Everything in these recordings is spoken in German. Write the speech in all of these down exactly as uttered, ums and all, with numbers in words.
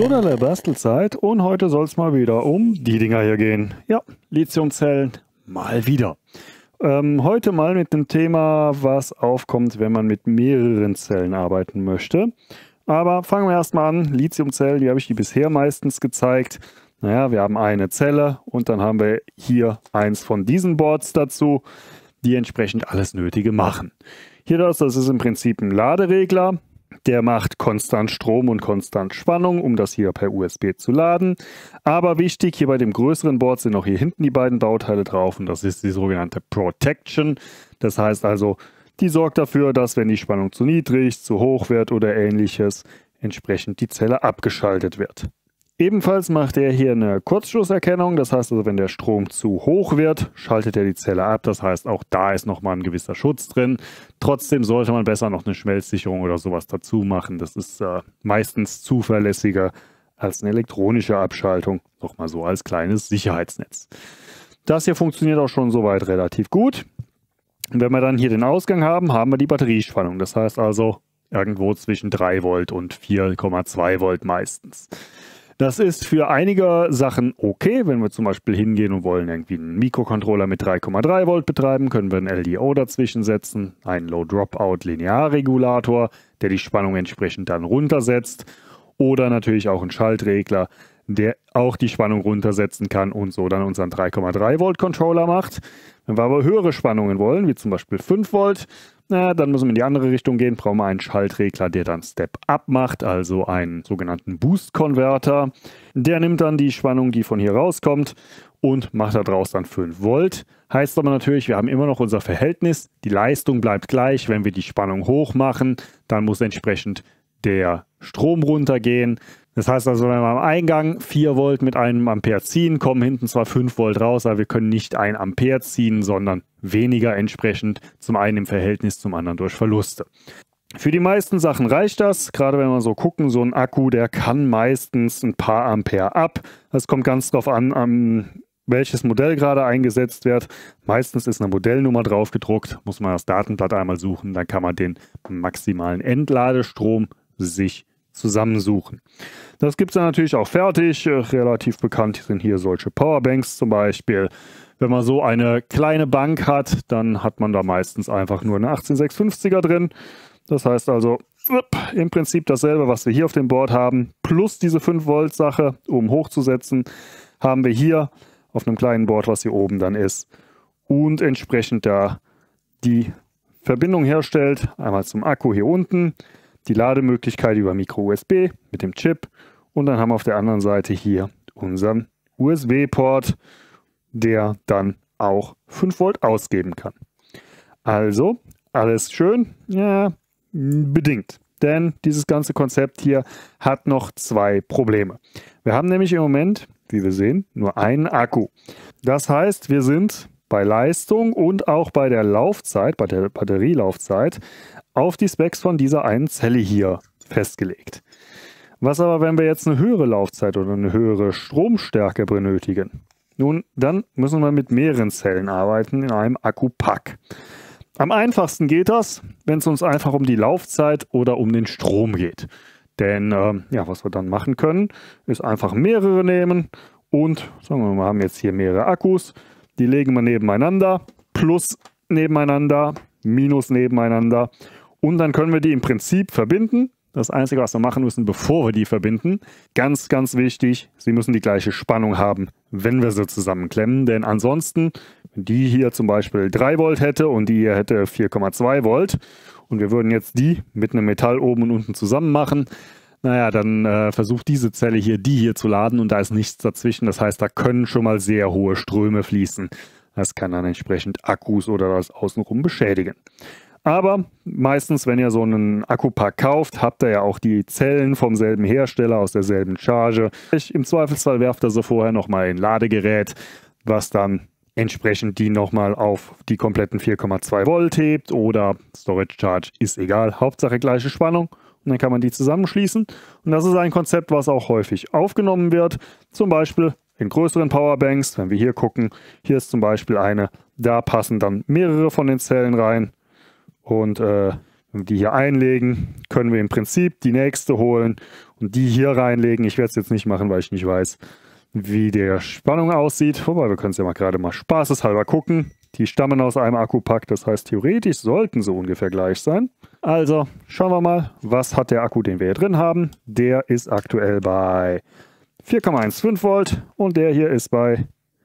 Wunderle Bastelzeit und heute soll es mal wieder um die Dinger hier gehen. Ja, Lithiumzellen mal wieder. Ähm, heute mal mit dem Thema, was aufkommt, wenn man mit mehreren Zellen arbeiten möchte. Aber fangen wir erstmal an. Lithiumzellen, wie habe ich die bisher meistens gezeigt? Naja, wir haben eine Zelle und dann haben wir hier eins von diesen Boards dazu, die entsprechend alles Nötige machen. Hier das, das ist im Prinzip ein Laderegler. Der macht konstant Strom und konstant Spannung, um das hier per U S B zu laden. Aber wichtig, hier bei dem größeren Board sind auch hier hinten die beiden Bauteile drauf und das ist die sogenannte Protection. Das heißt also, die sorgt dafür, dass wenn die Spannung zu niedrig, zu hoch wird oder ähnliches, entsprechend die Zelle abgeschaltet wird. Ebenfalls macht er hier eine Kurzschlusserkennung, das heißt also, wenn der Strom zu hoch wird, schaltet er die Zelle ab. Das heißt, auch da ist nochmal ein gewisser Schutz drin. Trotzdem sollte man besser noch eine Schmelzsicherung oder sowas dazu machen. Das ist äh, meistens zuverlässiger als eine elektronische Abschaltung. Nochmal so als kleines Sicherheitsnetz. Das hier funktioniert auch schon soweit relativ gut. Und wenn wir dann hier den Ausgang haben, haben wir die Batteriespannung. Das heißt also irgendwo zwischen drei Volt und vier Komma zwei Volt meistens. Das ist für einige Sachen okay. Wenn wir zum Beispiel hingehen und wollen irgendwie einen Mikrocontroller mit drei Komma drei Volt betreiben, können wir einen L D O dazwischen setzen, einen Low-Dropout-Linearregulator, der die Spannung entsprechend dann runtersetzt, oder natürlich auch einen Schaltregler, der auch die Spannung runtersetzen kann und so dann unseren drei Komma drei Volt Controller macht. Wenn wir aber höhere Spannungen wollen, wie zum Beispiel fünf Volt, na, dann müssen wir in die andere Richtung gehen, brauchen wir einen Schaltregler, der dann Step-Up macht, also einen sogenannten Boost-Converter. Der nimmt dann die Spannung, die von hier rauskommt, und macht daraus dann fünf Volt. Heißt aber natürlich, wir haben immer noch unser Verhältnis, die Leistung bleibt gleich. Wenn wir die Spannung hoch machen, dann muss entsprechend der Strom runtergehen. Das heißt also, wenn wir am Eingang vier Volt mit einem Ampere ziehen, kommen hinten zwar fünf Volt raus, aber wir können nicht ein Ampere ziehen, sondern weniger entsprechend, zum einen im Verhältnis, zum anderen durch Verluste. Für die meisten Sachen reicht das, gerade wenn wir so gucken, so ein Akku, der kann meistens ein paar Ampere ab. Das kommt ganz drauf an, um welches Modell gerade eingesetzt wird. Meistens ist eine Modellnummer drauf gedruckt, muss man das Datenblatt einmal suchen, dann kann man den maximalen Entladestrom sich zusammensuchen. Das gibt es dann natürlich auch fertig. Relativ bekannt sind hier solche Powerbanks zum Beispiel. Wenn man so eine kleine Bank hat, dann hat man da meistens einfach nur eine achtzehn sechshundertfünfziger drin. Das heißt also im Prinzip dasselbe, was wir hier auf dem Board haben, plus diese fünf Volt Sache, um hochzusetzen, haben wir hier auf einem kleinen Board, was hier oben dann ist, und entsprechend da die Verbindung herstellt. Einmal zum Akku hier unten, die Lademöglichkeit über Micro-U S B mit dem Chip und dann haben wir auf der anderen Seite hier unseren U S B-Port, der dann auch fünf Volt ausgeben kann. Also, alles schön? Ja, bedingt. Denn dieses ganze Konzept hier hat noch zwei Probleme. Wir haben nämlich im Moment, wie wir sehen, nur einen Akku. Das heißt, wir sind bei Leistung und auch bei der Laufzeit, bei der Batterielaufzeit, auf die Specs von dieser einen Zelle hier festgelegt. Was aber, wenn wir jetzt eine höhere Laufzeit oder eine höhere Stromstärke benötigen? Nun, dann müssen wir mit mehreren Zellen arbeiten in einem Akkupack. Am einfachsten geht das, wenn es uns einfach um die Laufzeit oder um den Strom geht. Denn äh, ja, was wir dann machen können, ist einfach mehrere nehmen und, sagen wir mal, wir haben jetzt hier mehrere Akkus, die legen wir nebeneinander, plus nebeneinander, minus nebeneinander. Und dann können wir die im Prinzip verbinden. Das Einzige, was wir machen müssen, bevor wir die verbinden, ganz, ganz wichtig, sie müssen die gleiche Spannung haben, wenn wir sie zusammenklemmen. Denn ansonsten, wenn die hier zum Beispiel drei Volt hätte und die hier hätte vier Komma zwei Volt und wir würden jetzt die mit einem Metall oben und unten zusammen machen, naja, dann äh, versucht diese Zelle hier, die hier zu laden und da ist nichts dazwischen. Das heißt, da können schon mal sehr hohe Ströme fließen. Das kann dann entsprechend Akkus oder das Außenrum beschädigen. Aber meistens, wenn ihr so einen Akkupack kauft, habt ihr ja auch die Zellen vom selben Hersteller aus derselben Charge. Im Zweifelsfall werft ihr so vorher nochmal ein Ladegerät, was dann entsprechend die nochmal auf die kompletten vier Komma zwei Volt hebt oder Storage Charge, ist egal, Hauptsache gleiche Spannung. Und dann kann man die zusammenschließen. Und das ist ein Konzept, was auch häufig aufgenommen wird. Zum Beispiel in größeren Powerbanks, wenn wir hier gucken, hier ist zum Beispiel eine, da passen dann mehrere von den Zellen rein. Und äh, wenn Wenn wir die hier einlegen, können wir im Prinzip die nächste holen und die hier reinlegen. Ich werde es jetzt nicht machen, weil ich nicht weiß, wie der Spannung aussieht. Wobei, wir können es ja mal gerade mal spaßeshalber gucken. Die stammen aus einem Akkupack, das heißt, theoretisch sollten sie ungefähr gleich sein. Also, schauen wir mal, was hat der Akku, den wir hier drin haben. Der ist aktuell bei vier Komma fünfzehn Volt und der hier ist bei,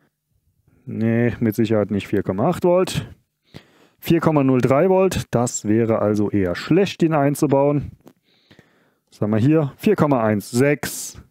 nee, mit Sicherheit nicht vier Komma acht Volt. vier Komma null drei Volt, das wäre also eher schlecht, den einzubauen. Was haben wir hier? vier Komma sechzehn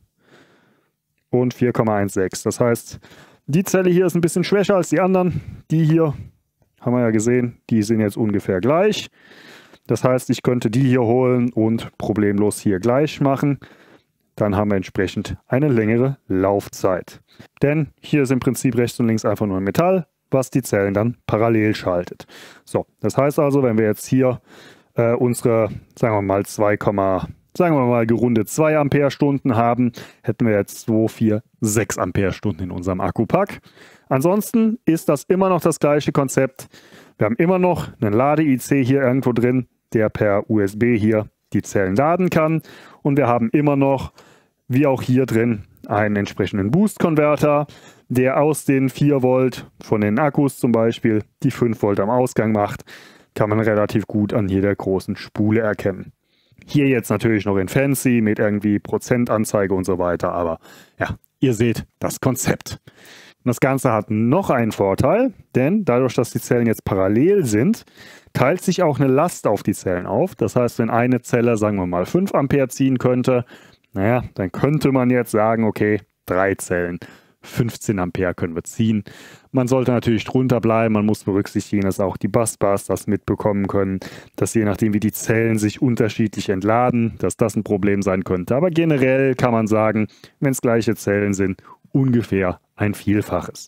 und vier Komma sechzehn. Das heißt, die Zelle hier ist ein bisschen schwächer als die anderen. Die hier, haben wir ja gesehen, die sind jetzt ungefähr gleich. Das heißt, ich könnte die hier holen und problemlos hier gleich machen. Dann haben wir entsprechend eine längere Laufzeit. Denn hier ist im Prinzip rechts und links einfach nur ein Metall, was die Zellen dann parallel schaltet. So, das heißt also, wenn wir jetzt hier äh, unsere, sagen wir mal, zwei, sagen wir mal gerundet zwei Ampere-Stunden haben, hätten wir jetzt zwei, vier, sechs Ampere-Stunden in unserem Akkupack. Ansonsten ist das immer noch das gleiche Konzept. Wir haben immer noch einen Lade-I C hier irgendwo drin, der per U S B hier die Zellen laden kann. Und wir haben immer noch, wie auch hier drin, einen entsprechenden Boost-Konverter, der aus den vier Volt von den Akkus zum Beispiel die fünf Volt am Ausgang macht. Kann man relativ gut an jeder großen Spule erkennen. Hier jetzt natürlich noch in Fancy mit irgendwie Prozentanzeige und so weiter, aber ja, ihr seht das Konzept. Das Ganze hat noch einen Vorteil, denn dadurch, dass die Zellen jetzt parallel sind, teilt sich auch eine Last auf die Zellen auf. Das heißt, wenn eine Zelle, sagen wir mal, fünf Ampere ziehen könnte, naja, dann könnte man jetzt sagen, okay, drei Zellen, fünfzehn Ampere können wir ziehen. Man sollte natürlich drunter bleiben, man muss berücksichtigen, dass auch die Busbars das mitbekommen können, dass je nachdem wie die Zellen sich unterschiedlich entladen, dass das ein Problem sein könnte. Aber generell kann man sagen, wenn es gleiche Zellen sind, ungefähr ein Vielfaches.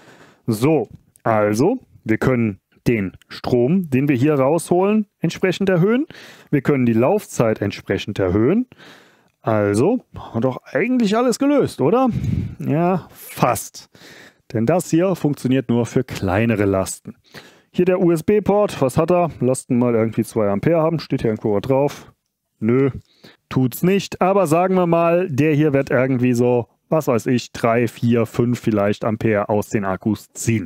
So, also, wir können den Strom, den wir hier rausholen, entsprechend erhöhen. Wir können die Laufzeit entsprechend erhöhen. Also, haben wir doch eigentlich alles gelöst, oder? Ja, fast. Denn das hier funktioniert nur für kleinere Lasten. Hier der U S B-Port, was hat er? Lasten mal irgendwie zwei Ampere haben, steht hier irgendwo drauf. Nö, tut's nicht. Aber sagen wir mal, der hier wird irgendwie so, was weiß ich, drei, vier, fünf vielleicht Ampere aus den Akkus ziehen.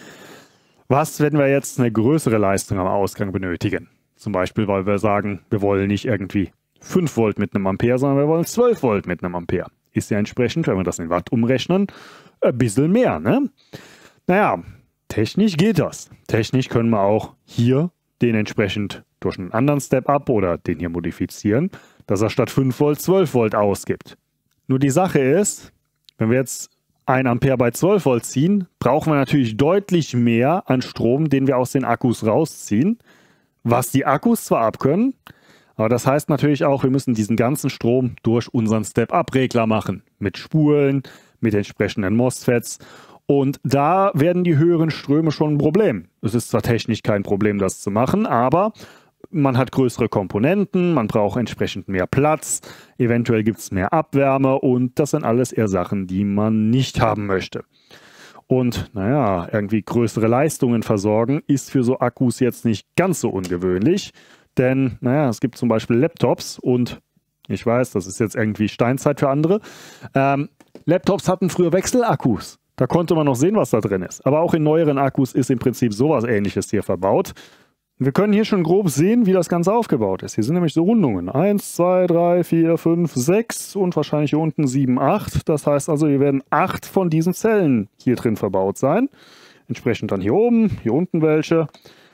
Was, wenn wir jetzt eine größere Leistung am Ausgang benötigen? Zum Beispiel, weil wir sagen, wir wollen nicht irgendwie fünf Volt mit einem Ampere, sondern wir wollen zwölf Volt mit einem Ampere. Ist ja entsprechend, wenn wir das in Watt umrechnen, ein bisschen mehr, ne? Naja, technisch geht das. Technisch können wir auch hier den entsprechend durch einen anderen Step-Up oder den hier modifizieren, dass er statt fünf Volt zwölf Volt ausgibt. Nur die Sache ist, wenn wir jetzt ein Ampere bei zwölf Volt ziehen, brauchen wir natürlich deutlich mehr an Strom, den wir aus den Akkus rausziehen, was die Akkus zwar abkönnen, aber das heißt natürlich auch, wir müssen diesen ganzen Strom durch unseren Step-Up-Regler machen, mit Spulen, mit entsprechenden MOSFETs. Und da werden die höheren Ströme schon ein Problem. Es ist zwar technisch kein Problem, das zu machen, aber man hat größere Komponenten, man braucht entsprechend mehr Platz, eventuell gibt es mehr Abwärme und das sind alles eher Sachen, die man nicht haben möchte. Und naja, irgendwie größere Leistungen versorgen ist für so Akkus jetzt nicht ganz so ungewöhnlich, denn naja, es gibt zum Beispiel Laptops und ich weiß, das ist jetzt irgendwie Steinzeit für andere, ähm, Laptops hatten früher Wechselakkus. Da konnte man noch sehen, was da drin ist. Aber auch in neueren Akkus ist im Prinzip sowas Ähnliches hier verbaut. Wir können hier schon grob sehen, wie das Ganze aufgebaut ist. Hier sind nämlich so Rundungen. eins, zwei, drei, vier, fünf, sechs und wahrscheinlich hier unten sieben, acht. Das heißt also, hier werden acht von diesen Zellen hier drin verbaut sein. Entsprechend dann hier oben, hier unten welche.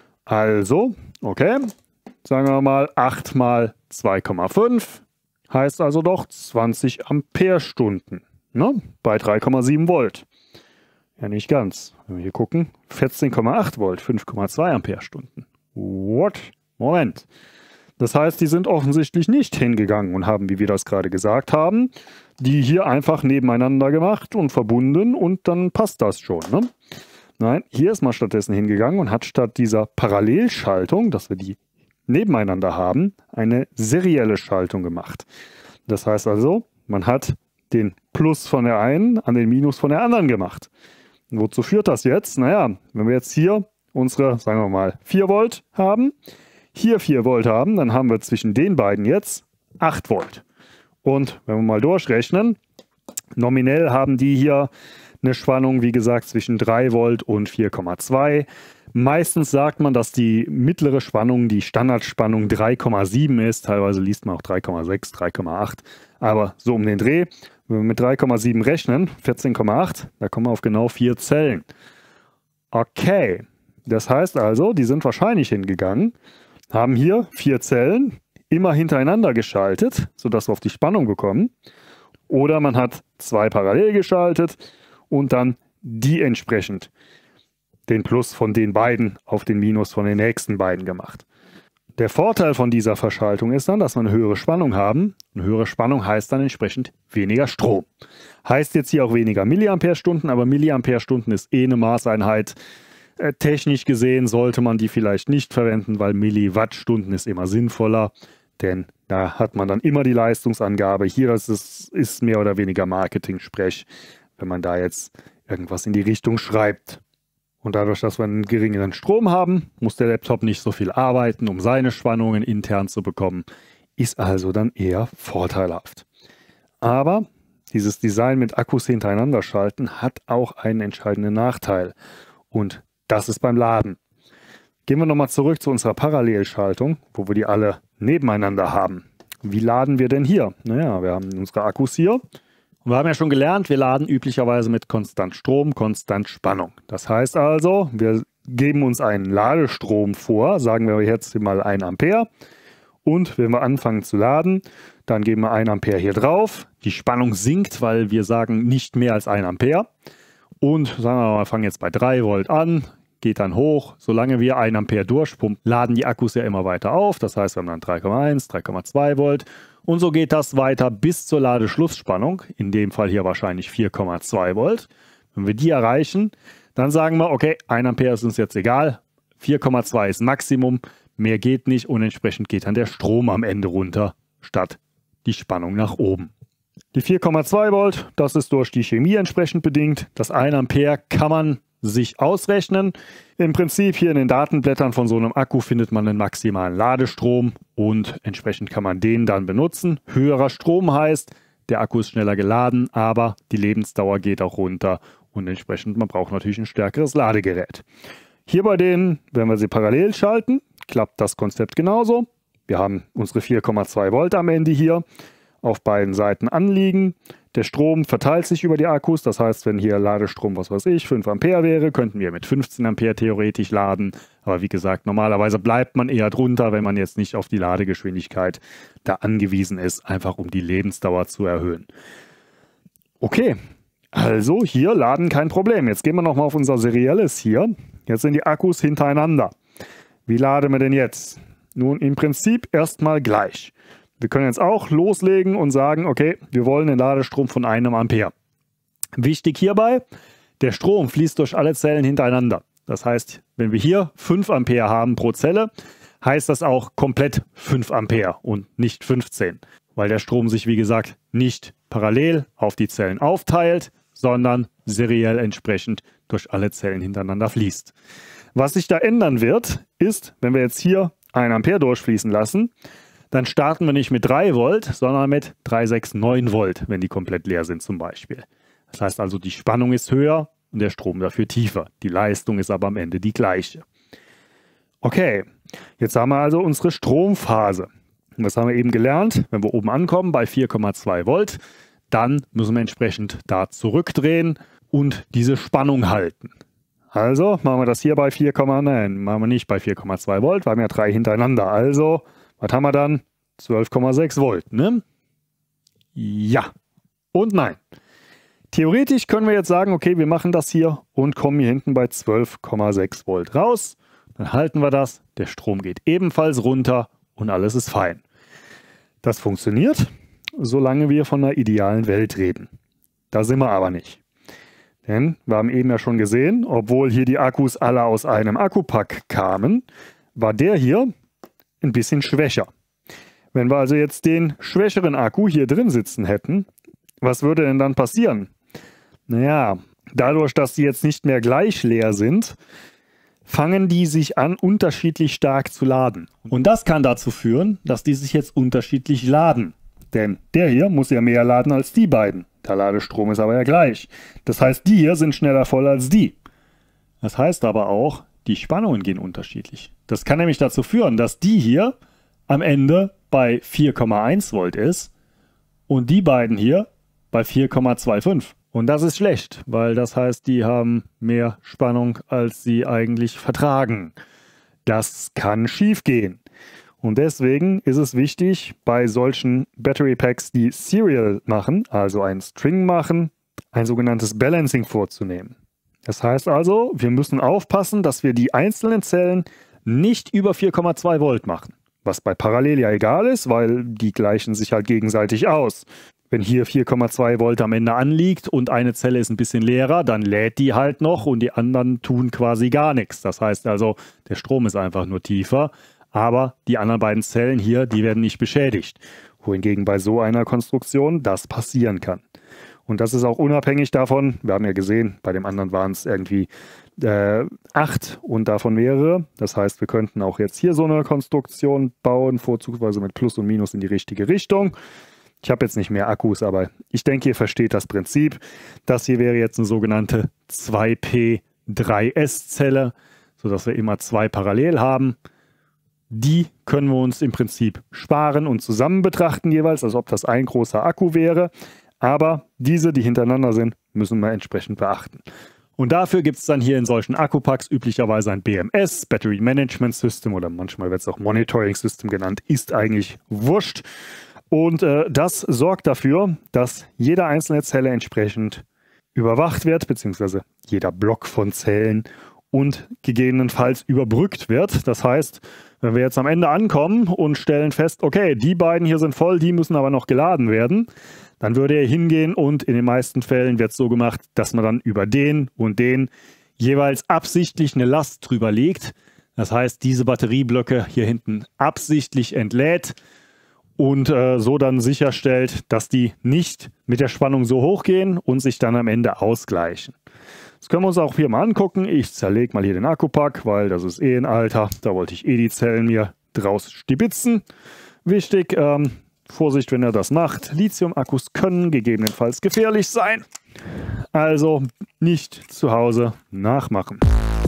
Also, okay, sagen wir mal acht mal zwei Komma fünf. Heißt also doch zwanzig Amperestunden, ne? Bei drei Komma sieben Volt. Ja, nicht ganz. Wenn wir hier gucken, vierzehn Komma acht Volt, fünf Komma zwei Amperestunden. What? Moment. Das heißt, die sind offensichtlich nicht hingegangen und haben, wie wir das gerade gesagt haben, die hier einfach nebeneinander gemacht und verbunden und dann passt das schon, ne? Nein, hier ist man stattdessen hingegangen und hat statt dieser Parallelschaltung, dass wir die nebeneinander haben, eine serielle Schaltung gemacht. Das heißt also, man hat den Plus von der einen an den Minus von der anderen gemacht. Und wozu führt das jetzt? Naja, wenn wir jetzt hier unsere, sagen wir mal, vier Volt haben, hier vier Volt haben, dann haben wir zwischen den beiden jetzt acht Volt. Und wenn wir mal durchrechnen, nominell haben die hier eine Spannung, wie gesagt, zwischen drei Volt und vier Komma zwei. Meistens sagt man, dass die mittlere Spannung, die Standardspannung drei Komma sieben ist. Teilweise liest man auch drei Komma sechs, drei Komma acht. Aber so um den Dreh. Wenn wir mit drei Komma sieben rechnen, vierzehn Komma acht, da kommen wir auf genau vier Zellen. Okay, das heißt also, die sind wahrscheinlich hingegangen, haben hier vier Zellen immer hintereinander geschaltet, sodass wir auf die Spannung bekommen. Oder man hat zwei parallel geschaltet und dann die entsprechend den Plus von den beiden auf den Minus von den nächsten beiden gemacht. Der Vorteil von dieser Verschaltung ist dann, dass wir eine höhere Spannung haben. Eine höhere Spannung heißt dann entsprechend weniger Strom. Heißt jetzt hier auch weniger Milliampere-Stunden, aber Milliampere-Stunden ist eh eine Maßeinheit. Äh, technisch gesehen sollte man die vielleicht nicht verwenden, weil Milliwattstunden ist immer sinnvoller, denn da hat man dann immer die Leistungsangabe. Hier ist es ist mehr oder weniger Marketing-Sprech, wenn man da jetzt irgendwas in die Richtung schreibt. Und dadurch, dass wir einen geringeren Strom haben, muss der Laptop nicht so viel arbeiten, um seine Spannungen intern zu bekommen. Ist also dann eher vorteilhaft. Aber dieses Design mit Akkus hintereinander schalten hat auch einen entscheidenden Nachteil. Und das ist beim Laden. Gehen wir nochmal zurück zu unserer Parallelschaltung, wo wir die alle nebeneinander haben. Wie laden wir denn hier? Naja, wir haben unsere Akkus hier. Und wir haben ja schon gelernt, wir laden üblicherweise mit konstant Strom, konstant Spannung. Das heißt also, wir geben uns einen Ladestrom vor, sagen wir jetzt mal ein Ampere. Und wenn wir anfangen zu laden, dann geben wir ein Ampere hier drauf. Die Spannung sinkt, weil wir sagen nicht mehr als ein Ampere. Und sagen wir mal, wir fangen jetzt bei drei Volt an, geht dann hoch. Solange wir ein Ampere durchpumpen, laden die Akkus ja immer weiter auf. Das heißt, wir haben dann drei Komma eins, drei Komma zwei Volt. Und so geht das weiter bis zur Ladeschlussspannung, in dem Fall hier wahrscheinlich vier Komma zwei Volt. Wenn wir die erreichen, dann sagen wir, okay, ein Ampere ist uns jetzt egal, vier Komma zwei ist Maximum, mehr geht nicht und entsprechend geht dann der Strom am Ende runter, statt die Spannung nach oben. Die vier Komma zwei Volt, das ist durch die Chemie entsprechend bedingt. Das ein Ampere kann man sich ausrechnen. Im Prinzip hier in den Datenblättern von so einem Akku findet man den maximalen Ladestrom und entsprechend kann man den dann benutzen. Höherer Strom heißt, der Akku ist schneller geladen, aber die Lebensdauer geht auch runter und entsprechend man braucht natürlich ein stärkeres Ladegerät. Hier bei denen, wenn wir sie parallel schalten, klappt das Konzept genauso. Wir haben unsere vier Komma zwei Volt am Ende hier auf beiden Seiten anliegen. Der Strom verteilt sich über die Akkus, das heißt, wenn hier Ladestrom, was weiß ich, fünf Ampere wäre, könnten wir mit fünfzehn Ampere theoretisch laden. Aber wie gesagt, normalerweise bleibt man eher drunter, wenn man jetzt nicht auf die Ladegeschwindigkeit da angewiesen ist, einfach um die Lebensdauer zu erhöhen. Okay, also hier laden kein Problem. Jetzt gehen wir nochmal auf unser serielles hier. Jetzt sind die Akkus hintereinander. Wie laden wir denn jetzt? Nun, im Prinzip erstmal gleich. Wir können jetzt auch loslegen und sagen, okay, wir wollen den Ladestrom von einem Ampere. Wichtig hierbei, der Strom fließt durch alle Zellen hintereinander. Das heißt, wenn wir hier fünf Ampere haben pro Zelle, heißt das auch komplett fünf Ampere und nicht fünfzehn. Weil der Strom sich, wie gesagt, nicht parallel auf die Zellen aufteilt, sondern seriell entsprechend durch alle Zellen hintereinander fließt. Was sich da ändern wird, ist, wenn wir jetzt hier ein Ampere durchfließen lassen, dann starten wir nicht mit drei Volt, sondern mit drei Komma sechs neun Volt, wenn die komplett leer sind zum Beispiel. Das heißt also, die Spannung ist höher und der Strom dafür tiefer. Die Leistung ist aber am Ende die gleiche. Okay, jetzt haben wir also unsere Stromphase. Und das haben wir eben gelernt, wenn wir oben ankommen bei vier Komma zwei Volt, dann müssen wir entsprechend da zurückdrehen und diese Spannung halten. Also machen wir das hier bei vier, nein, machen wir nicht bei vier Komma zwei Volt, wir haben ja drei hintereinander. Also, was haben wir dann? zwölf Komma sechs Volt, ne? Ja und nein. Theoretisch können wir jetzt sagen, okay, wir machen das hier und kommen hier hinten bei zwölf Komma sechs Volt raus. Dann halten wir das, der Strom geht ebenfalls runter und alles ist fein. Das funktioniert, solange wir von einer idealen Welt reden. Da sind wir aber nicht. Denn wir haben eben ja schon gesehen, obwohl hier die Akkus alle aus einem Akkupack kamen, war der hier ein bisschen schwächer. Wenn wir also jetzt den schwächeren Akku hier drin sitzen hätten, was würde denn dann passieren? Naja, dadurch, dass die jetzt nicht mehr gleich leer sind, fangen die sich an, unterschiedlich stark zu laden. Und das kann dazu führen, dass die sich jetzt unterschiedlich laden. Denn der hier muss ja mehr laden als die beiden. Der Ladestrom ist aber ja gleich. Das heißt, die hier sind schneller voll als die. Das heißt aber auch, die Spannungen gehen unterschiedlich. Das kann nämlich dazu führen, dass die hier am Ende bei vier Komma eins Volt ist und die beiden hier bei vier Komma fünfundzwanzig. Und das ist schlecht, weil das heißt, die haben mehr Spannung, als sie eigentlich vertragen. Das kann schief gehen. Und deswegen ist es wichtig, bei solchen Battery Packs, die Serial machen, also ein String machen, ein sogenanntes Balancing vorzunehmen. Das heißt also, wir müssen aufpassen, dass wir die einzelnen Zellen nicht über vier Komma zwei Volt machen. Was bei Parallel ja egal ist, weil die gleichen sich halt gegenseitig aus. Wenn hier vier Komma zwei Volt am Ende anliegt und eine Zelle ist ein bisschen leerer, dann lädt die halt noch und die anderen tun quasi gar nichts. Das heißt also, der Strom ist einfach nur tiefer, aber die anderen beiden Zellen hier, die werden nicht beschädigt. Wohingegen bei so einer Konstruktion das passieren kann. Und das ist auch unabhängig davon, wir haben ja gesehen, bei dem anderen waren es irgendwie äh, acht und davon mehrere. Das heißt, wir könnten auch jetzt hier so eine Konstruktion bauen, vorzugsweise mit Plus und Minus in die richtige Richtung. Ich habe jetzt nicht mehr Akkus, aber ich denke, ihr versteht das Prinzip. Das hier wäre jetzt eine sogenannte zwei P drei S Zelle, sodass wir immer zwei parallel haben. Die können wir uns im Prinzip sparen und zusammen betrachten jeweils, als ob das ein großer Akku wäre. Aber diese, die hintereinander sind, müssen wir entsprechend beachten. Und dafür gibt es dann hier in solchen Akkupacks üblicherweise ein B M S, Battery Management System, oder manchmal wird es auch Monitoring System genannt, ist eigentlich wurscht. Und äh, das sorgt dafür, dass jede einzelne Zelle entsprechend überwacht wird, beziehungsweise jeder Block von Zellen und gegebenenfalls überbrückt wird. Das heißt, wenn wir jetzt am Ende ankommen und stellen fest, okay, die beiden hier sind voll, die müssen aber noch geladen werden, dann würde er hingehen und in den meisten Fällen wird es so gemacht, dass man dann über den und den jeweils absichtlich eine Last drüber legt. Das heißt, diese Batterieblöcke hier hinten absichtlich entlädt und äh, so dann sicherstellt, dass die nicht mit der Spannung so hoch gehen und sich dann am Ende ausgleichen. Das können wir uns auch hier mal angucken. Ich zerlege mal hier den Akkupack, weil das ist eh ein alter. Da wollte ich eh die Zellen mir draus stibitzen. Wichtig, ähm, Vorsicht, wenn er das macht. Lithium-Akkus können gegebenenfalls gefährlich sein. Also nicht zu Hause nachmachen.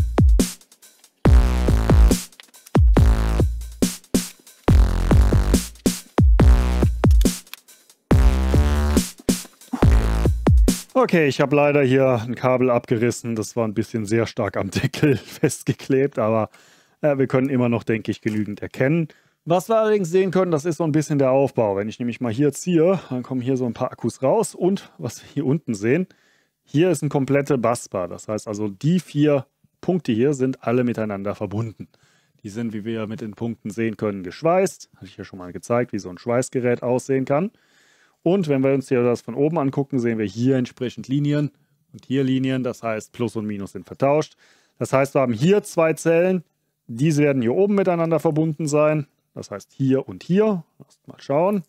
Okay, ich habe leider hier ein Kabel abgerissen. Das war ein bisschen sehr stark am Deckel festgeklebt, aber äh, wir können immer noch, denke ich, genügend erkennen. Was wir allerdings sehen können, das ist so ein bisschen der Aufbau. Wenn ich nämlich mal hier ziehe, dann kommen hier so ein paar Akkus raus und was wir hier unten sehen, hier ist ein komplette Busbar. Das heißt also, die vier Punkte hier sind alle miteinander verbunden. Die sind, wie wir mit den Punkten sehen können, geschweißt. Hatte ich ja schon mal gezeigt, wie so ein Schweißgerät aussehen kann. Und wenn wir uns hier das von oben angucken, sehen wir hier entsprechend Linien und hier Linien. Das heißt, Plus und Minus sind vertauscht. Das heißt, wir haben hier zwei Zellen. Diese werden hier oben miteinander verbunden sein. Das heißt hier und hier. Lasst mal schauen.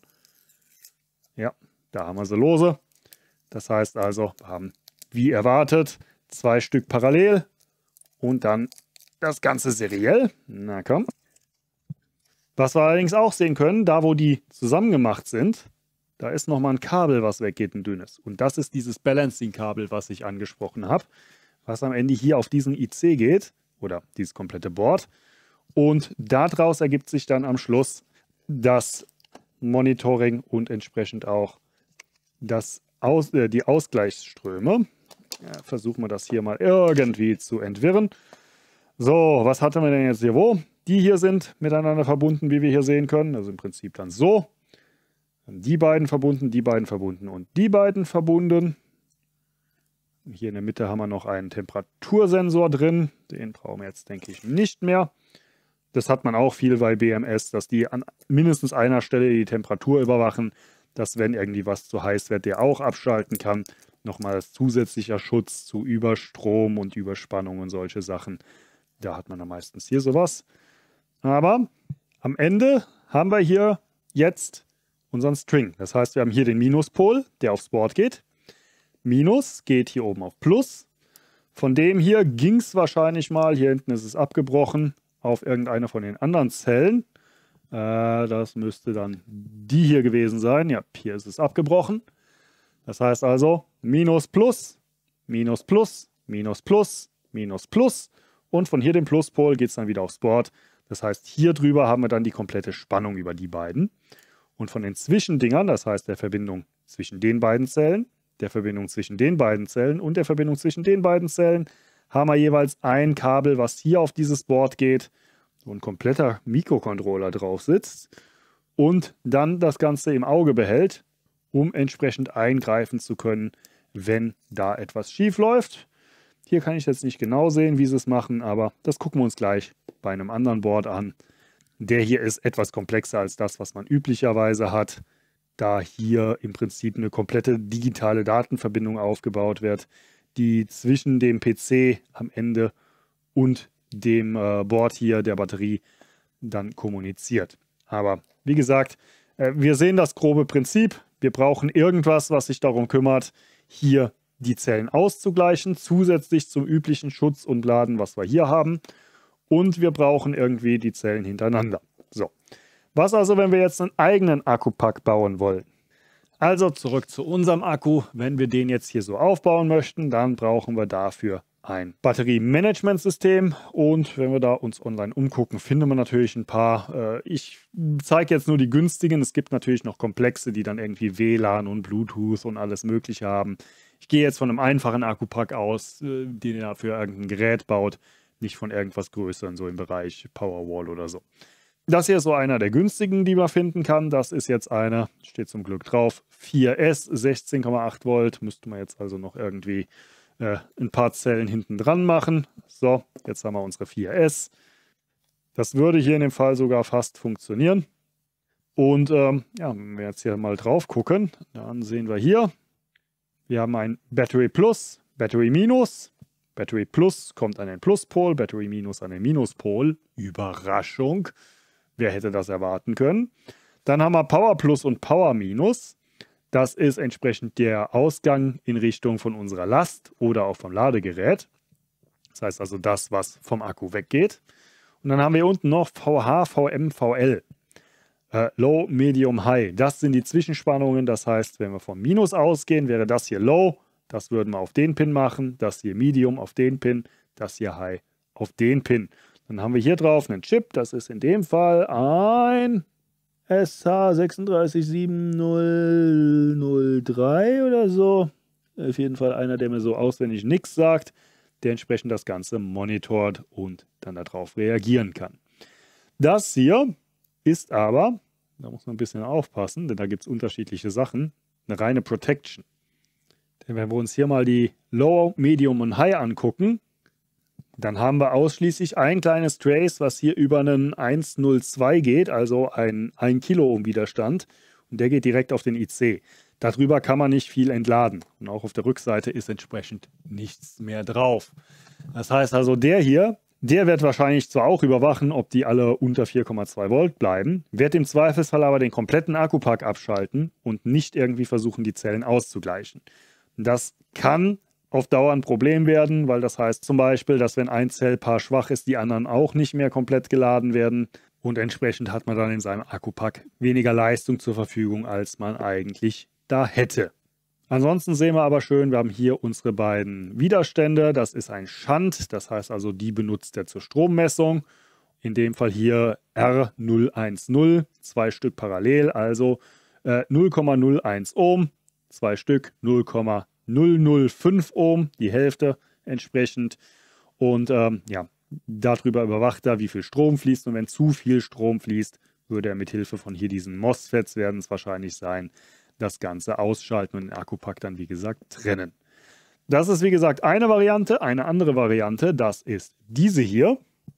Ja, da haben wir sie lose. Das heißt also, wir haben wie erwartet zwei Stück parallel und dann das Ganze seriell. Na komm. Was wir allerdings auch sehen können, da wo die zusammen gemacht sind, da ist nochmal ein Kabel, was weggeht, ein dünnes. Und das ist dieses Balancing-Kabel, was ich angesprochen habe, was am Ende hier auf diesen I C geht, oder dieses komplette Board. Und daraus ergibt sich dann am Schluss das Monitoring und entsprechend auch das Aus, äh, die Ausgleichsströme. Ja, versuchen wir das hier mal irgendwie zu entwirren. So, was hatten wir denn jetzt hier wo? Die hier sind miteinander verbunden, wie wir hier sehen können. Also im Prinzip dann so. Dann die beiden verbunden, die beiden verbunden und die beiden verbunden. Hier in der Mitte haben wir noch einen Temperatursensor drin. Den brauchen wir jetzt, denke ich, nicht mehr. Das hat man auch viel bei B M S, dass die an mindestens einer Stelle die Temperatur überwachen, dass wenn irgendwie was zu heiß wird, der auch abschalten kann. Nochmal als zusätzlicher Schutz zu Überstrom und Überspannung und solche Sachen. Da hat man dann meistens hier sowas. Aber am Ende haben wir hier jetzt unseren String. Das heißt, wir haben hier den Minuspol, der aufs Board geht. Minus geht hier oben auf Plus. Von dem hier ging es wahrscheinlich mal, hier hinten ist es abgebrochen, auf irgendeine von den anderen Zellen. Äh, das müsste dann die hier gewesen sein. Ja, hier ist es abgebrochen. Das heißt also Minus, Plus, Minus, Plus, Minus, Plus, Minus, Plus. Und von hier dem Pluspol geht es dann wieder aufs Board. Das heißt, hier drüber haben wir dann die komplette Spannung über die beiden. Und von den Zwischendingern, das heißt der Verbindung zwischen den beiden Zellen, der Verbindung zwischen den beiden Zellen und der Verbindung zwischen den beiden Zellen, haben wir jeweils ein Kabel, was hier auf dieses Board geht, wo ein kompletter Mikrocontroller drauf sitzt und dann das Ganze im Auge behält, um entsprechend eingreifen zu können, wenn da etwas schief läuft. Hier kann ich jetzt nicht genau sehen, wie sie es machen, aber das gucken wir uns gleich bei einem anderen Board an. Der hier ist etwas komplexer als das, was man üblicherweise hat, da hier im Prinzip eine komplette digitale Datenverbindung aufgebaut wird, die zwischen dem P C am Ende und dem äh, Board hier der Batterie dann kommuniziert. Aber wie gesagt, äh, wir sehen das grobe Prinzip. Wir brauchen irgendwas, was sich darum kümmert, hier die Zellen auszugleichen, zusätzlich zum üblichen Schutz und Laden, was wir hier haben. Und wir brauchen irgendwie die Zellen hintereinander. So. Was also, wenn wir jetzt einen eigenen Akkupack bauen wollen? Also zurück zu unserem Akku. Wenn wir den jetzt hier so aufbauen möchten, dann brauchen wir dafür ein Batteriemanagementsystem. Und wenn wir da uns online umgucken, finden wir natürlich ein paar. Ich zeige jetzt nur die günstigen. Es gibt natürlich noch komplexe, die dann irgendwie W L A N und Bluetooth und alles Mögliche haben. Ich gehe jetzt von einem einfachen Akkupack aus, den ihr für irgendein Gerät baut, nicht von irgendwas Größeren, so im Bereich Powerwall oder so. Das hier ist so einer der günstigen, die man finden kann. Das ist jetzt einer, steht zum Glück drauf, vier S, sechzehn Komma acht Volt. Müsste man jetzt also noch irgendwie äh, ein paar Zellen hinten dran machen. So, jetzt haben wir unsere vier S. Das würde hier in dem Fall sogar fast funktionieren. Und ähm, ja, wenn wir jetzt hier mal drauf gucken, dann sehen wir hier, wir haben ein Battery Plus, Battery Minus. Battery Plus kommt an den Pluspol, Battery Minus an den Minuspol. Überraschung. Wer hätte das erwarten können? Dann haben wir Power Plus und Power Minus. Das ist entsprechend der Ausgang in Richtung von unserer Last oder auch vom Ladegerät. Das heißt also das, was vom Akku weggeht. Und dann haben wir unten noch V H, V M, V L. Äh, Low, Medium, High. Das sind die Zwischenspannungen. Das heißt, wenn wir vom Minus ausgehen, wäre das hier Low. Das würden wir auf den Pin machen. Das hier Medium auf den Pin. Das hier High auf den Pin. Dann haben wir hier drauf einen Chip, das ist in dem Fall ein S H sechs drei sieben null null drei oder so. Auf jeden Fall einer, der mir so auswendig nichts sagt, der entsprechend das Ganze monitort und dann darauf reagieren kann. Das hier ist aber, da muss man ein bisschen aufpassen, denn da gibt es unterschiedliche Sachen, eine reine Protection. Denn wenn wir uns hier mal die Low, Medium und High angucken, dann haben wir ausschließlich ein kleines Trace, was hier über einen eins null zwei geht, also ein ein Kiloohm Widerstand. Und der geht direkt auf den I C. Darüber kann man nicht viel entladen. Und auch auf der Rückseite ist entsprechend nichts mehr drauf. Das heißt also, der hier, der wird wahrscheinlich zwar auch überwachen, ob die alle unter vier Komma zwei Volt bleiben, wird im Zweifelsfall aber den kompletten Akkupack abschalten und nicht irgendwie versuchen, die Zellen auszugleichen. Das kann auf Dauer ein Problem werden, weil das heißt zum Beispiel, dass wenn ein Zellpaar schwach ist, die anderen auch nicht mehr komplett geladen werden und entsprechend hat man dann in seinem Akkupack weniger Leistung zur Verfügung, als man eigentlich da hätte. Ansonsten sehen wir aber schön, wir haben hier unsere beiden Widerstände. Das ist ein Shunt, das heißt also, die benutzt er zur Strommessung. In dem Fall hier R null eins null, zwei Stück parallel, also äh, null Komma null eins Ohm, zwei Stück null Komma null null fünf Ohm, die Hälfte entsprechend. Und ähm, ja, darüber überwacht er, wie viel Strom fließt. Und wenn zu viel Strom fließt, würde er mit Hilfe von hier diesen MOSFETs, werden es wahrscheinlich sein, das Ganze ausschalten und den Akkupack dann, wie gesagt, trennen. Das ist, wie gesagt, eine Variante. Eine andere Variante, das ist diese hier.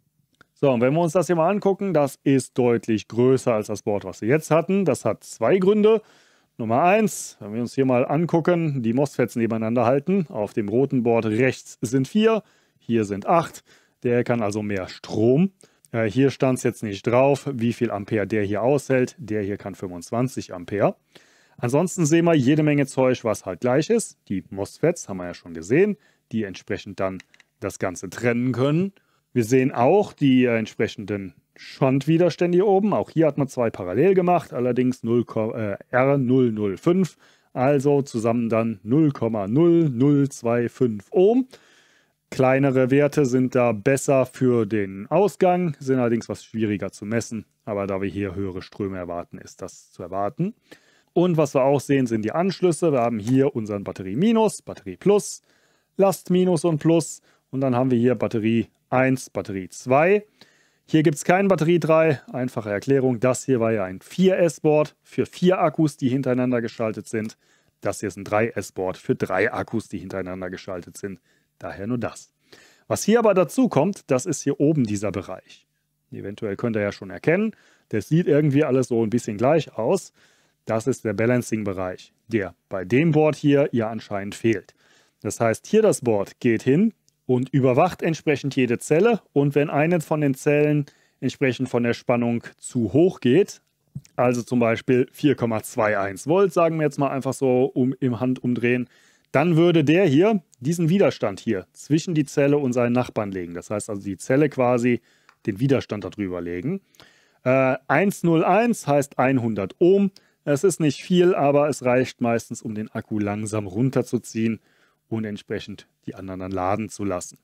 So, und wenn wir uns das hier mal angucken, das ist deutlich größer als das Board, was wir jetzt hatten. Das hat zwei Gründe. Nummer eins, wenn wir uns hier mal angucken, die MOSFETs nebeneinander halten. Auf dem roten Board rechts sind vier, hier sind acht. Der kann also mehr Strom. Äh, hier stand es jetzt nicht drauf, wie viel Ampere der hier aushält. Der hier kann fünfundzwanzig Ampere. Ansonsten sehen wir jede Menge Zeug, was halt gleich ist. Die MOSFETs haben wir ja schon gesehen. die entsprechend dann das Ganze trennen können. Wir sehen auch die äh, entsprechenden Schwandwiderstände hier oben. Auch hier hat man zwei parallel gemacht, allerdings null, äh, R null null fünf, also zusammen dann null Komma null null zwei fünf Ohm. Kleinere Werte sind da besser für den Ausgang, sind allerdings was schwieriger zu messen, aber da wir hier höhere Ströme erwarten, ist das zu erwarten. Und was wir auch sehen, sind die Anschlüsse. Wir haben hier unseren Batterie Minus, Batterie Plus, Last Minus und Plus und dann haben wir hier Batterie eins, Batterie zwei. Hier gibt es kein Batterie drei, einfache Erklärung, das hier war ja ein vier S Board für vier Akkus, die hintereinander geschaltet sind. Das hier ist ein drei S Board für drei Akkus, die hintereinander geschaltet sind. Daher nur das. Was hier aber dazu kommt, das ist hier oben dieser Bereich. Eventuell könnt ihr ja schon erkennen, das sieht irgendwie alles so ein bisschen gleich aus. Das ist der Balancing-Bereich, der bei dem Board hier ja anscheinend fehlt. Das heißt, hier das Board geht hin und überwacht entsprechend jede Zelle. Und wenn eine von den Zellen entsprechend von der Spannung zu hoch geht, also zum Beispiel vier Komma einundzwanzig Volt, sagen wir jetzt mal einfach so um, im Handumdrehen, dann würde der hier diesen Widerstand hier zwischen die Zelle und seinen Nachbarn legen. Das heißt also die Zelle quasi den Widerstand darüber legen. Äh, hunderteins heißt hundert Ohm. Es ist nicht viel, aber es reicht meistens, um den Akku langsam runterzuziehen und entsprechend die anderen dann laden zu lassen.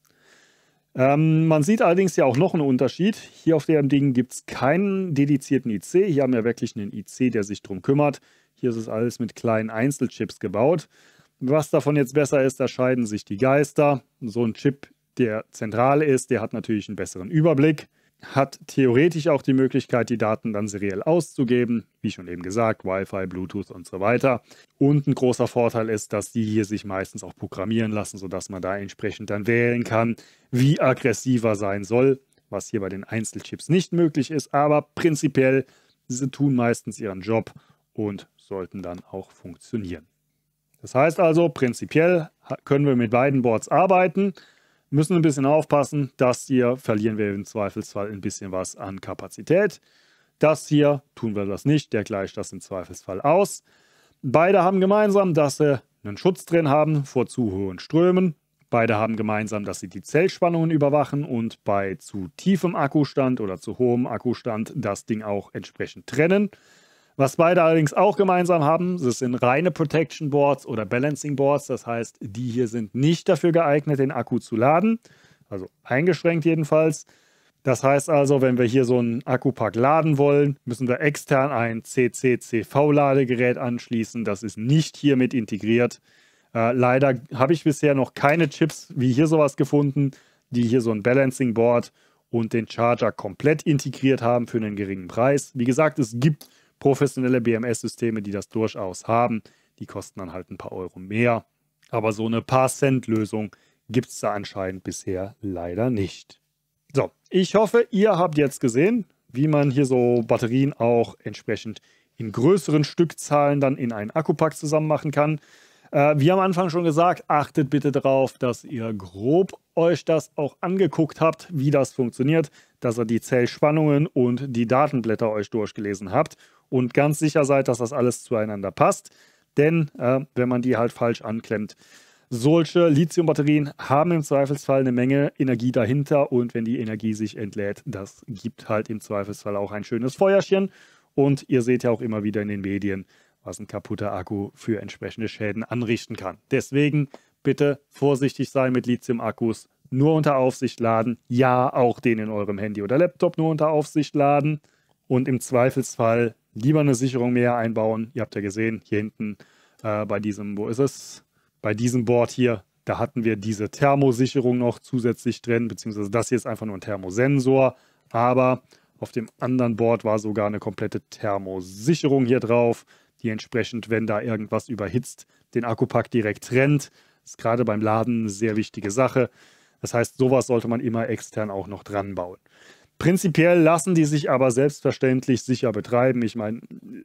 Ähm, man sieht allerdings ja auch noch einen Unterschied. Hier auf dem Ding gibt es keinen dedizierten I C. Hier haben wir wirklich einen I C, der sich darum kümmert. Hier ist es alles mit kleinen Einzelchips gebaut. Was davon jetzt besser ist, da scheiden sich die Geister. So ein Chip, der zentral ist, der hat natürlich einen besseren Überblick, hat theoretisch auch die Möglichkeit, die Daten dann seriell auszugeben, wie schon eben gesagt, Wi-Fi, Bluetooth und so weiter. Und ein großer Vorteil ist, dass die hier sich meistens auch programmieren lassen, sodass man da entsprechend dann wählen kann, wie aggressiver sein soll, was hier bei den Einzelchips nicht möglich ist, aber prinzipiell, sie tun meistens ihren Job und sollten dann auch funktionieren. Das heißt also, prinzipiell können wir mit beiden Boards arbeiten, müssen ein bisschen aufpassen. Das hier verlieren wir im Zweifelsfall ein bisschen was an Kapazität. Das hier tun wir das nicht, der gleicht das im Zweifelsfall aus. Beide haben gemeinsam, dass sie einen Schutz drin haben vor zu hohen Strömen. Beide haben gemeinsam, dass sie die Zellspannungen überwachen und bei zu tiefem Akkustand oder zu hohem Akkustand das Ding auch entsprechend trennen. Was beide allerdings auch gemeinsam haben, das sind reine Protection Boards oder Balancing Boards. Das heißt, die hier sind nicht dafür geeignet, den Akku zu laden. Also eingeschränkt jedenfalls. Das heißt also, wenn wir hier so einen Akkupack laden wollen, müssen wir extern ein C C C V-Ladegerät anschließen. Das ist nicht hier mit integriert. Äh, leider habe ich bisher noch keine Chips wie hier sowas gefunden, die hier so ein Balancing Board und den Charger komplett integriert haben für einen geringen Preis. Wie gesagt, es gibt professionelle B M S-Systeme, die das durchaus haben. Die kosten dann halt ein paar Euro mehr. Aber so eine Paar-Cent-Lösung gibt es da anscheinend bisher leider nicht. So, ich hoffe, ihr habt jetzt gesehen, wie man hier so Batterien auch entsprechend in größeren Stückzahlen dann in einen Akkupack zusammen machen kann. Äh, wie am Anfang schon gesagt, achtet bitte darauf, dass ihr grob euch das auch angeguckt habt, wie das funktioniert, dass ihr die Zellspannungen und die Datenblätter euch durchgelesen habt und ganz sicher seid, dass das alles zueinander passt. Denn äh, wenn man die halt falsch anklemmt, solche Lithiumbatterien haben im Zweifelsfall eine Menge Energie dahinter und wenn die Energie sich entlädt, das gibt halt im Zweifelsfall auch ein schönes Feuerchen. Und ihr seht ja auch immer wieder in den Medien, was ein kaputter Akku für entsprechende Schäden anrichten kann. Deswegen bitte vorsichtig sein mit Lithium-Akkus. Nur unter Aufsicht laden. Ja, auch den in eurem Handy oder Laptop nur unter Aufsicht laden. Und im Zweifelsfall lieber eine Sicherung mehr einbauen. Ihr habt ja gesehen, hier hinten äh, bei diesem, wo ist es? Bei diesem Board hier, da hatten wir diese Thermosicherung noch zusätzlich drin, beziehungsweise das hier ist einfach nur ein Thermosensor. Aber auf dem anderen Board war sogar eine komplette Thermosicherung hier drauf, die entsprechend, wenn da irgendwas überhitzt, den Akkupack direkt trennt. Das ist gerade beim Laden eine sehr wichtige Sache. Das heißt, sowas sollte man immer extern auch noch dran bauen. Prinzipiell lassen die sich aber selbstverständlich sicher betreiben. Ich meine,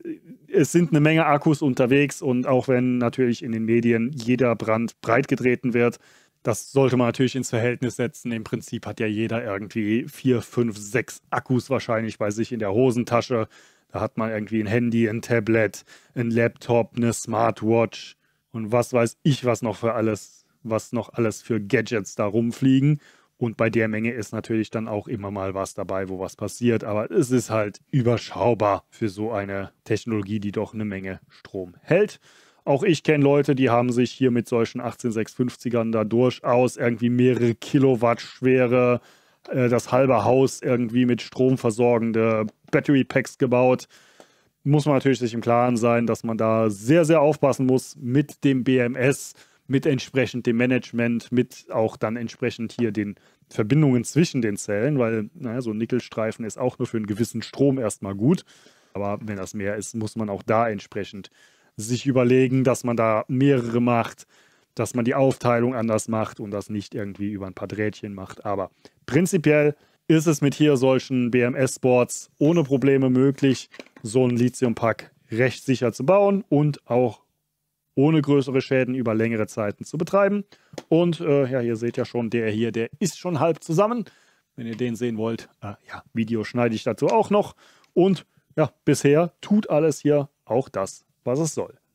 es sind eine Menge Akkus unterwegs und auch wenn natürlich in den Medien jeder Brand breitgetreten wird, das sollte man natürlich ins Verhältnis setzen. Im Prinzip hat ja jeder irgendwie vier, fünf, sechs Akkus wahrscheinlich bei sich in der Hosentasche. Da hat man irgendwie ein Handy, ein Tablet, ein Laptop, eine Smartwatch und was weiß ich was noch für alles. was noch alles für Gadgets da rumfliegen. Und bei der Menge ist natürlich dann auch immer mal was dabei, wo was passiert. Aber es ist halt überschaubar für so eine Technologie, die doch eine Menge Strom hält. Auch ich kenne Leute, die haben sich hier mit solchen achtzehnhundertsechsundfünfzigern da durchaus irgendwie mehrere Kilowatt schwere, äh, das halbe Haus irgendwie mit Strom versorgende Battery Packs gebaut. Muss man natürlich sich im Klaren sein, dass man da sehr, sehr aufpassen muss mit dem B M S, mit entsprechend dem Management, mit auch dann entsprechend hier den Verbindungen zwischen den Zellen, weil naja, so ein Nickelstreifen ist auch nur für einen gewissen Strom erstmal gut. Aber wenn das mehr ist, muss man auch da entsprechend sich überlegen, dass man da mehrere macht, dass man die Aufteilung anders macht und das nicht irgendwie über ein paar Drähtchen macht. Aber prinzipiell ist es mit hier solchen B M S-Boards ohne Probleme möglich, so ein Lithium-Pack recht sicher zu bauen und auch ohne größere Schäden über längere Zeiten zu betreiben. Und äh, ja, ihr seht ja schon, der hier, der ist schon halb zusammen. Wenn ihr den sehen wollt, äh, ja, Video schneide ich dazu auch noch. Und ja, bisher tut alles hier auch das, was es soll.